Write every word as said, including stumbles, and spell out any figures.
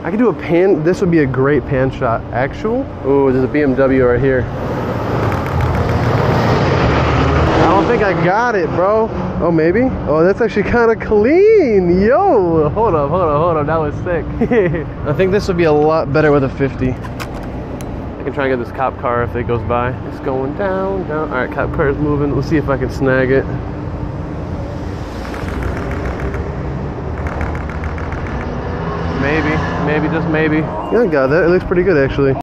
I could do a pan. This would be a great pan shot. Actual. Oh, there's a B M W right here. I don't think I got it, bro. Oh, maybe? Oh, that's actually kind of clean. Yo, hold up, hold up, hold up. That was sick. I think this would be a lot better with a fifty. I can try and get this cop car if it goes by. It's going down, down. All right, cop car is moving. Let's see if I can snag it. Maybe, maybe, just maybe. Yeah, I got that. It looks pretty good, actually.